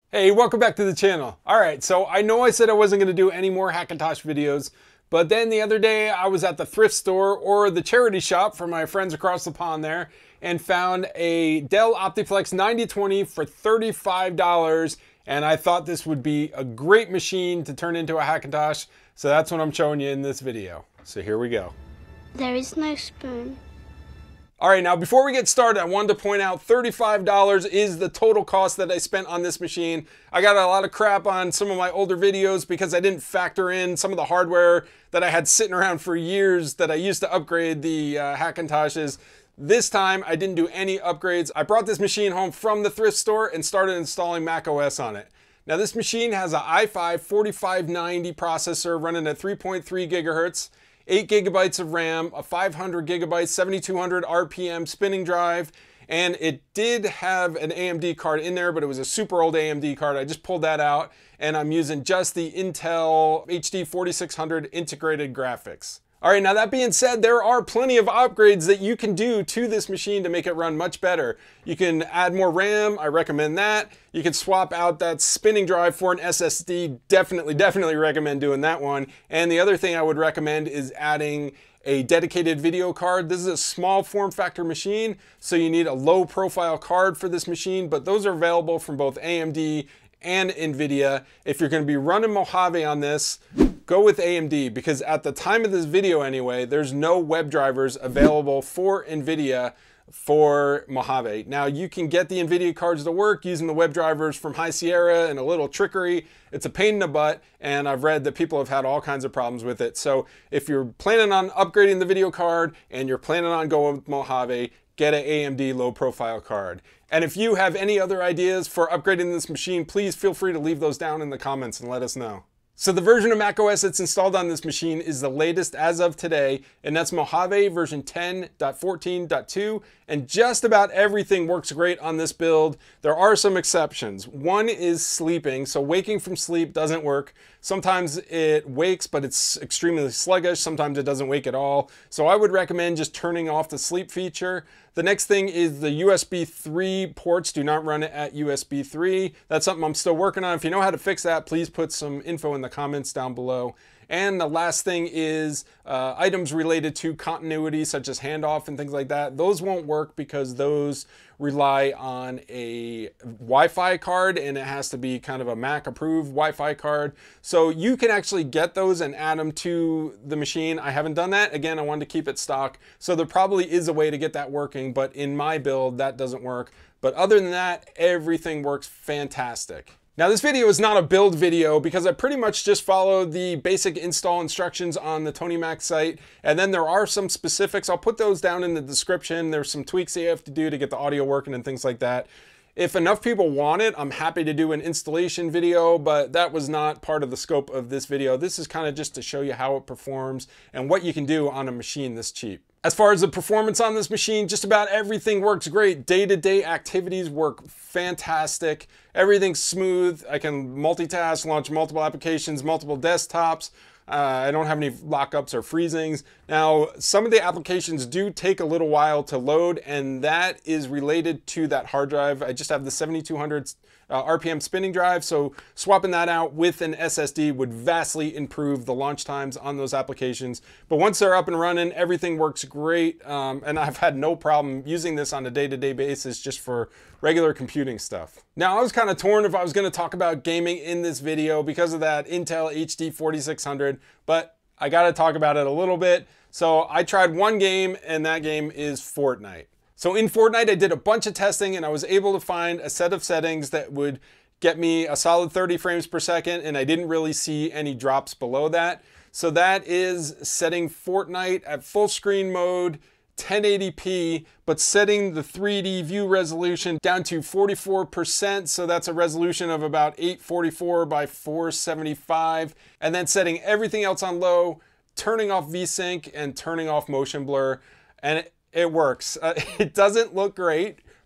Hey, welcome back to the channel. All right, so I know I said I wasn't going to do any more Hackintosh videos, but then the other day I was at the thrift store or the charity shop for my friends across the pond there and found a Dell Optiplex 9020 for $35, and I thought this would be a great machine to turn into a Hackintosh, so that's what I'm showing you in this video. So here we go. There is no spoon. All right, now before we get started, I wanted to point out $35 is the total cost that I spent on this machine. I got a lot of crap on some of my older videos because I didn't factor in some of the hardware that I had sitting around for years that I used to upgrade the Hackintoshes. This time, I didn't do any upgrades. I brought this machine home from the thrift store and started installing macOS on it. Now this machine has an i5 4590 processor running at 3.3 gigahertz. 8 gigabytes of RAM, a 500 gigabyte, 7200 RPM spinning drive, and it did have an AMD card in there, but it was a super old AMD card. I just pulled that out, and I'm using just the Intel HD 4600 integrated graphics. All right, now that being said, there are plenty of upgrades that you can do to this machine to make it run much better. You can add more RAM, I recommend that. You can swap out that spinning drive for an SSD, definitely recommend doing that one. And the other thing I would recommend is adding a dedicated video card. This is a small form factor machine, so you need a low profile card for this machine, but those are available from both AMD and NVIDIA. If you're going to be running Mojave on this, go with AMD, because at the time of this video anyway, there's no web drivers available for NVIDIA for Mojave. Now you can get the NVIDIA cards to work using the web drivers from High Sierra and a little trickery. It's a pain in the butt, and I've read that people have had all kinds of problems with it. So if you're planning on upgrading the video card and you're planning on going with Mojave, get an AMD low profile card. And if you have any other ideas for upgrading this machine, please feel free to leave those down in the comments and let us know. So the version of macOS that's installed on this machine is the latest as of today, and that's Mojave version 10.14.2, and just about everything works great on this build. There are some exceptions. One is sleeping, so waking from sleep doesn't work. Sometimes it wakes, but it's extremely sluggish. Sometimes it doesn't wake at all. So I would recommend just turning off the sleep feature. The next thing is the USB 3 ports do not run it at USB 3. That's something I'm still working on. If you know how to fix that, please put some info in the comments down below. And the last thing is items related to continuity, such as handoff and things like that. Those won't work because those rely on a Wi-Fi card, and it has to be kind of a Mac approved Wi-Fi card. So you can actually get those and add them to the machine. I haven't done that. Again, I wanted to keep it stock. So there probably is a way to get that working, but in my build, that doesn't work. But other than that, everything works fantastic. Now this video is not a build video because I pretty much just followed the basic install instructions on the Tony Mac site, and then there are some specifics. I'll put those down in the description. There's some tweaks that you have to do to get the audio working and things like that. If enough people want it, I'm happy to do an installation video, but that was not part of the scope of this video. This is kind of just to show you how it performs and what you can do on a machine this cheap. As far as the performance on this machine, just about everything works great. Day-to-day activities work fantastic. Everything's smooth. I can multitask, launch multiple applications, multiple desktops. I don't have any lockups or freezings. Now, some of the applications do take a little while to load, and that is related to that hard drive. I just have the 7200 RPM spinning drive, so swapping that out with an SSD would vastly improve the launch times on those applications. But once they're up and running, everything works great, and I've had no problem using this on a day-to-day basis just for regular computing stuff. Now, I was kind of torn if I was going to talk about gaming in this video because of that Intel HD 4600, but I got to talk about it a little bit. So I tried one game, and that game is Fortnite. So in Fortnite, I did a bunch of testing, and I was able to find a set of settings that would get me a solid 30 frames per second, and I didn't really see any drops below that. So that is setting Fortnite at full screen mode, 1080p, but setting the 3D view resolution down to 44%, so that's a resolution of about 844 by 475, and then setting everything else on low, turning off VSync and turning off motion blur, and it works. It doesn't look great.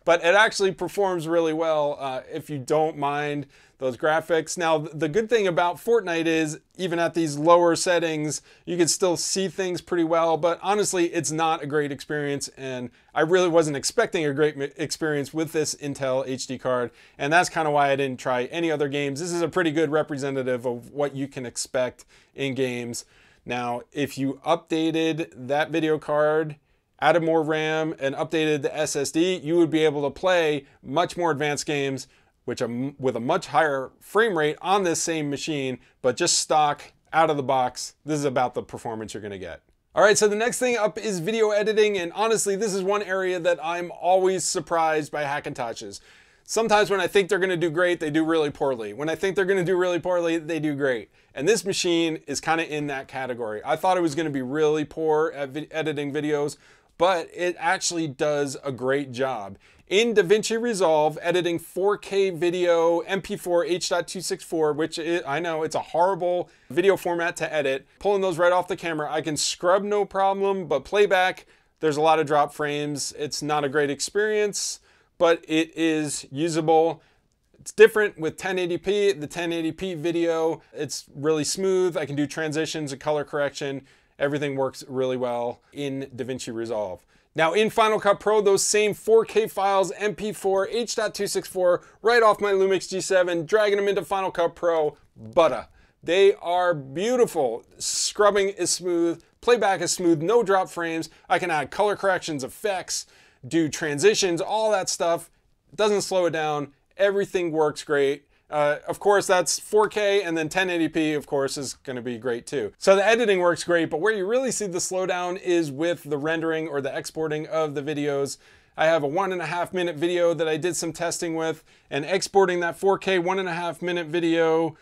but it actually performs really well if you don't mind those graphics. Now, the good thing about Fortnite is even at these lower settings, you can still see things pretty well, but honestly, it's not a great experience, and I really wasn't expecting a great experience with this Intel HD card, and that's kind of why I didn't try any other games. This is a pretty good representative of what you can expect in games. Now, if you updated that video card, added more RAM, and updated the SSD, you would be able to play much more advanced games with a much higher frame rate on this same machine, but just stock, out of the box, this is about the performance you're gonna get. All right, so the next thing up is video editing, and honestly, this is one area that I'm always surprised by Hackintoshes. Sometimes when I think they're gonna do great, they do really poorly. When I think they're gonna do really poorly, they do great. And this machine is kind of in that category. I thought it was gonna be really poor at editing videos, but it actually does a great job. In DaVinci Resolve, editing 4K video, MP4 H.264, which I know it's a horrible video format to edit, pulling those right off the camera, I can scrub no problem, but playback, there's a lot of drop frames. It's not a great experience, but it is usable. It's different with 1080p. The 1080p video, it's really smooth. I can do transitions and color correction. Everything works really well in DaVinci Resolve. Now in Final Cut Pro, those same 4K files, MP4, H.264, right off my Lumix G7, dragging them into Final Cut Pro, butter. They are beautiful. Scrubbing is smooth, playback is smooth, no drop frames. I can add color corrections, effects, do transitions, all that stuff. It doesn't slow it down. Everything works great. Of course, that's 4K, and then 1080p, of course, is going to be great too. So the editing works great, but where you really see the slowdown is with the rendering or the exporting of the videos. I have a 1.5 minute video that I did some testing with, and exporting that 4K 1.5 minute video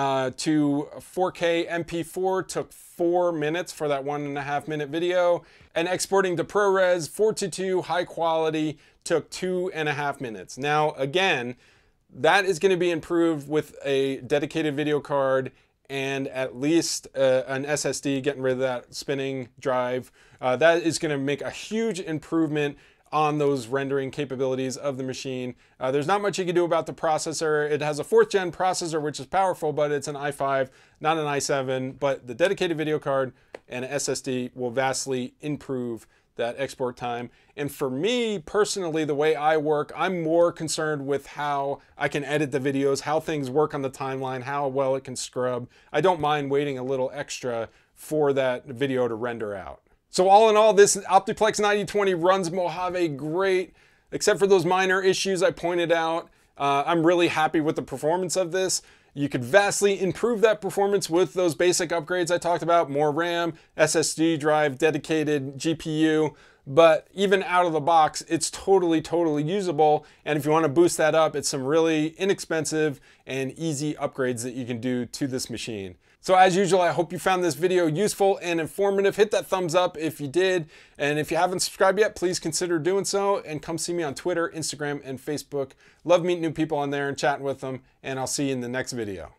to 4K MP4 took 4 minutes for that 1.5 minute video, and exporting to ProRes 4:2 high quality took 2.5 minutes. Now, again, that is going to be improved with a dedicated video card and at least an SSD, getting rid of that spinning drive. That is going to make a huge improvement on those rendering capabilities of the machine. There's not much you can do about the processor. It has a 4th gen processor, which is powerful, but it's an i5, not an i7. But the dedicated video card and an SSD will vastly improve that export time. And for me personally, the way I work, I'm more concerned with how I can edit the videos, how things work on the timeline, how well it can scrub. I don't mind waiting a little extra for that video to render out. So all in all, this Optiplex 9020 runs Mojave great, except for those minor issues I pointed out. I'm really happy with the performance of this. You could vastly improve that performance with those basic upgrades I talked about, more RAM, SSD drive, dedicated GPU, but even out of the box, it's totally usable. And if you want to boost that up, it's some really inexpensive and easy upgrades that you can do to this machine. So as usual, I hope you found this video useful and informative. Hit that thumbs up if you did. And if you haven't subscribed yet, please consider doing so, and come see me on Twitter, Instagram, and Facebook. Love meeting new people on there and chatting with them, and I'll see you in the next video.